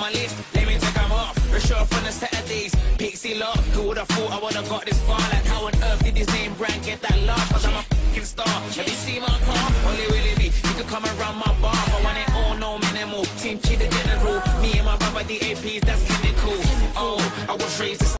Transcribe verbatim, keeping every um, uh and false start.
my list, let me take them off. Rachel from the Saturdays, Pixie Lot. Who would've thought I would've got this far? Like how on earth did his name brand get that large? Cause I'm a f***ing star. Have you seen my car? Only really me. You could come around my bar. I want it all, no minimal. Team Chi the general. Me and my brother, the A Ps, that's clinical. Oh, I was raised